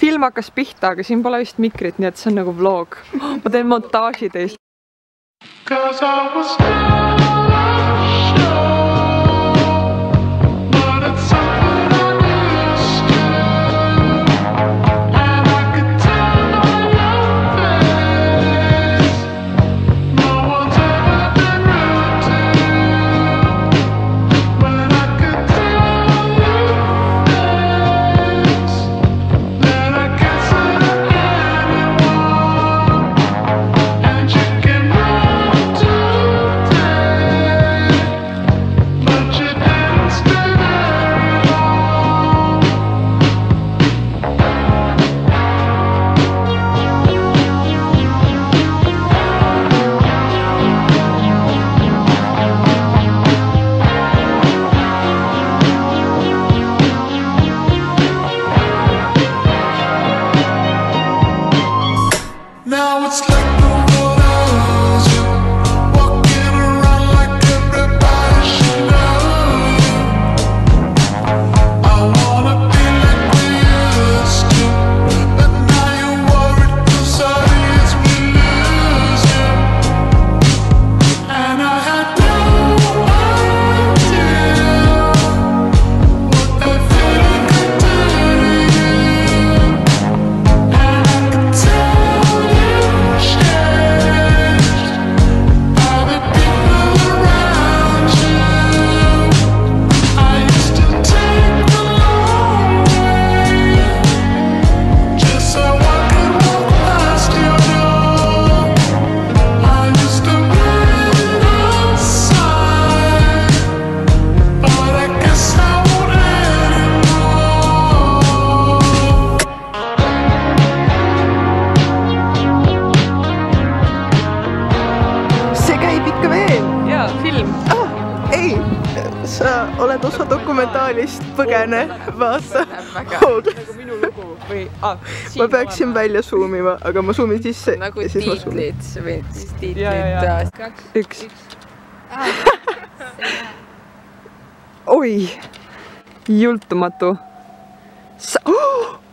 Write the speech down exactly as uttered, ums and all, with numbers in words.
film hakkas pihta, aga siin pole vist mikrit, nii et see on nagu vlog. Ma teen montaaži teist. Sa oled osa dokumentaalist, põgene, vaata. Nagu minu lugu või... Ma peaksin välja zoomima, aga ma zoomin sisse nagu ja siis ma zoomin. Nagu tiitlid või siis tiitlid. Üks. Oi, jultumatu. Sa...